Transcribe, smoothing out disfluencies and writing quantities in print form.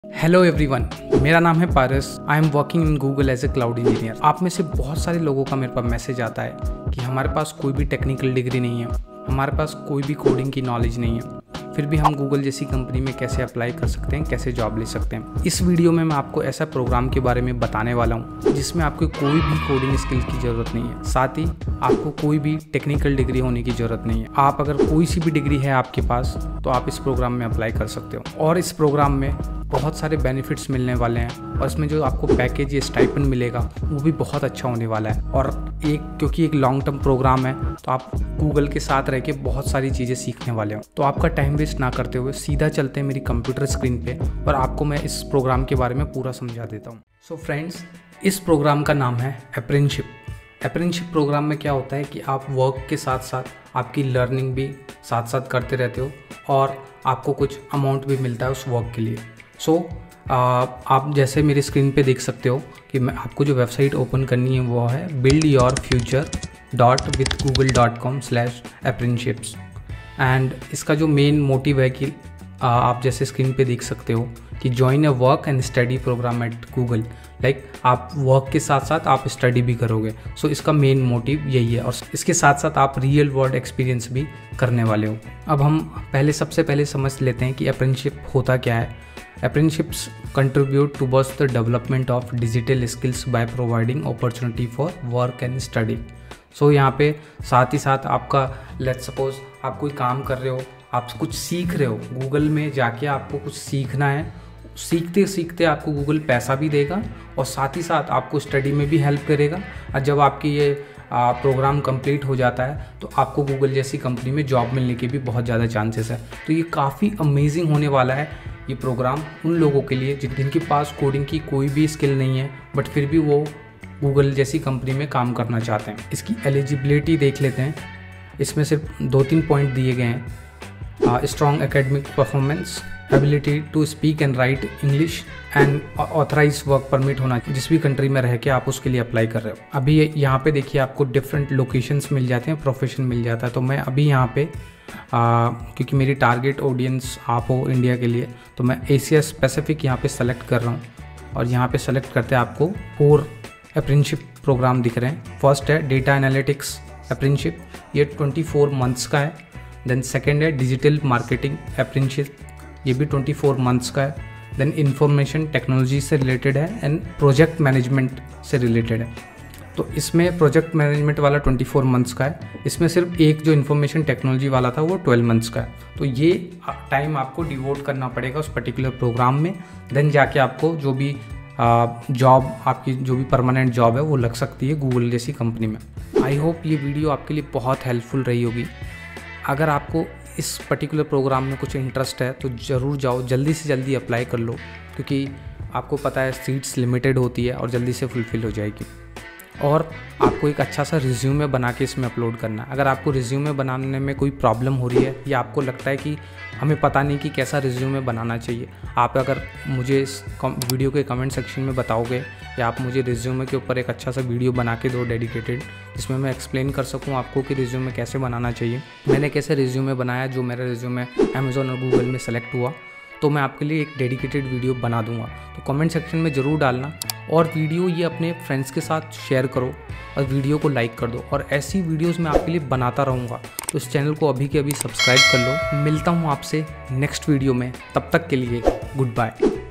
Hello everyone, मेरा नाम है Paras. I am working in Google as a cloud engineer. आप में से बहुत सारे लोगों का मेरे पास मैसेज आता है कि हमारे पास कोई भी टेक्निकल डिग्री नहीं है, हमारे पास कोई भी कोडिंग की नॉलेज नहीं है, फिर भी हम गूगल जैसी कंपनी में कैसे अप्लाई कर सकते हैं, कैसे जॉब ले सकते हैं। इस वीडियो में मैं आपको ऐसा प्रोग्राम के बारे में बताने वाला हूँ जिसमें आपको कोई भी कोडिंग स्किल की ज़रूरत नहीं है, साथ ही आपको कोई भी टेक्निकल डिग्री होने की ज़रूरत नहीं है। आप अगर कोई सी भी डिग्री है आपके पास तो आप इस प्रोग्राम में अप्लाई कर सकते हो। और इस प्रोग्राम में बहुत सारे बेनिफिट्स मिलने वाले हैं और इसमें जो आपको पैकेज या स्टाइपेंड मिलेगा वो भी बहुत अच्छा होने वाला है। और क्योंकि एक लॉन्ग टर्म प्रोग्राम है तो आप गूगल के साथ रह के बहुत सारी चीज़ें सीखने वाले हो। तो आपका टाइम वेस्ट ना करते हुए सीधा चलते हैं मेरी कंप्यूटर स्क्रीन पे और आपको मैं इस प्रोग्राम के बारे में पूरा समझा देता हूँ। सो फ्रेंड्स, इस प्रोग्राम का नाम है अप्रेंटिसशिप। अप्रेंटिसशिप प्रोग्राम में क्या होता है कि आप वर्क के साथ साथ आपकी लर्निंग भी साथ साथ करते रहते हो और आपको कुछ अमाउंट भी मिलता है उस वर्क के लिए। आप जैसे मेरी स्क्रीन पे देख सकते हो कि मैं आपको जो वेबसाइट ओपन करनी है वो है buildyourfuture.withgoogle.com/apprenticeships। एंड इसका जो मेन मोटिव है कि आप जैसे स्क्रीन पे देख सकते हो कि join a work and study program at Google. Like आप वर्क के साथ साथ आप स्टडी भी करोगे। सो इसका मेन मोटिव यही है और इसके साथ साथ आप रियल वर्ल्ड एक्सपीरियंस भी करने वाले हो। अब हम सबसे पहले समझ लेते हैं कि अप्रेंटिसशिप होता क्या है। Apprenticeships contribute towards the development of digital skills by providing opportunity for work and study। So यहाँ पे साथ ही साथ आपका let's suppose आप कोई काम कर रहे हो, आप कुछ सीख रहे हो, गूगल में जाके आपको कुछ सीखना है, सीखते सीखते आपको गूगल पैसा भी देगा और साथ ही साथ आपको स्टडी में भी हेल्प करेगा। और जब आपकी ये प्रोग्राम कंप्लीट हो जाता है तो आपको गूगल जैसी कंपनी में जॉब मिलने के भी बहुत ज़्यादा चांसेस है। तो ये काफ़ी अमेजिंग होने वाला है ये प्रोग्राम उन लोगों के लिए जिनके पास कोडिंग की कोई भी स्किल नहीं है बट फिर भी वो गूगल जैसी कंपनी में काम करना चाहते हैं। इसकी एलिजिबिलिटी देख लेते हैं। इसमें सिर्फ 2-3 पॉइंट दिए गए हैं। Strong academic performance, ability to speak and write English and authorise work permit होना चाहिए। जिस भी कंट्री में रह के आप उसके लिए अप्लाई कर रहे हो। अभी यहाँ पे देखिए आपको डिफरेंट लोकेशंस मिल जाते हैं, प्रोफेशन मिल जाता है। तो मैं अभी यहाँ पे क्योंकि मेरी टारगेट ऑडियंस आप हो इंडिया के लिए तो मैं एशिया स्पेसिफिक यहाँ पे सेलेक्ट कर रहा हूँ। और यहाँ पे सेलेक्ट करते आपको 4 अप्रेंटिसशिप प्रोग्राम दिख रहे हैं। फर्स्ट है डेटा एनालिटिक्स अप्रेंटिसशिप, ये 24 मंथ्स का है। देन सेकेंड है डिजिटल मार्केटिंग अप्रेंटिसशिप, ये भी 24 मंथ्स का है। देन इंफॉर्मेशन टेक्नोलॉजी से रिलेटेड है एंड प्रोजेक्ट मैनेजमेंट से रिलेटेड है। तो इसमें प्रोजेक्ट मैनेजमेंट वाला 24 मंथ्स का है। इसमें सिर्फ एक जो इन्फॉर्मेशन टेक्नोलॉजी वाला था वो 12 मंथ्स का है। तो ये टाइम आपको डिवोट करना पड़ेगा उस पर्टिकुलर प्रोग्राम में। देन जाके आपको जो भी जॉब, आपकी जो भी परमानेंट जॉब है वो लग सकती है गूगल जैसी कंपनी में। आई होप ये वीडियो आपके लिए बहुत हेल्पफुल रही होगी। अगर आपको इस पर्टिकुलर प्रोग्राम में कुछ इंटरेस्ट है तो ज़रूर जाओ, जल्दी से जल्दी अप्लाई कर लो क्योंकि आपको पता है सीट्स लिमिटेड होती है और जल्दी से फुलफ़िल हो जाएगी। और आपको एक अच्छा सा रिज्यूमे बना के इसमें अपलोड करना है। अगर आपको रिज्यूमे बनाने में कोई प्रॉब्लम हो रही है या आपको लगता है कि हमें पता नहीं कि कैसा रिज्यूमे बनाना चाहिए, आप अगर मुझे इस वीडियो के कमेंट सेक्शन में बताओगे या आप मुझे रिज्यूमे के ऊपर एक अच्छा सा वीडियो बना के दो डेडिकेटेड, जिसमें मैं एक्सप्लेन कर सकूं आपको कि रिज्यूमे कैसे बनाना चाहिए, मैंने कैसे रिज्यूमे बनाया, जो मेरा रिज्यूमे अमेज़ॉन और गूगल में सेलेक्ट हुआ, तो मैं आपके लिए एक डेडिकेटेड वीडियो बना दूंगा। तो कमेंट सेक्शन में ज़रूर डालना और वीडियो ये अपने फ्रेंड्स के साथ शेयर करो और वीडियो को लाइक कर दो। और ऐसी वीडियोस मैं आपके लिए बनाता रहूँगा, तो इस चैनल को अभी के अभी सब्सक्राइब कर लो। मिलता हूँ आपसे नेक्स्ट वीडियो में, तब तक के लिए गुड बाय।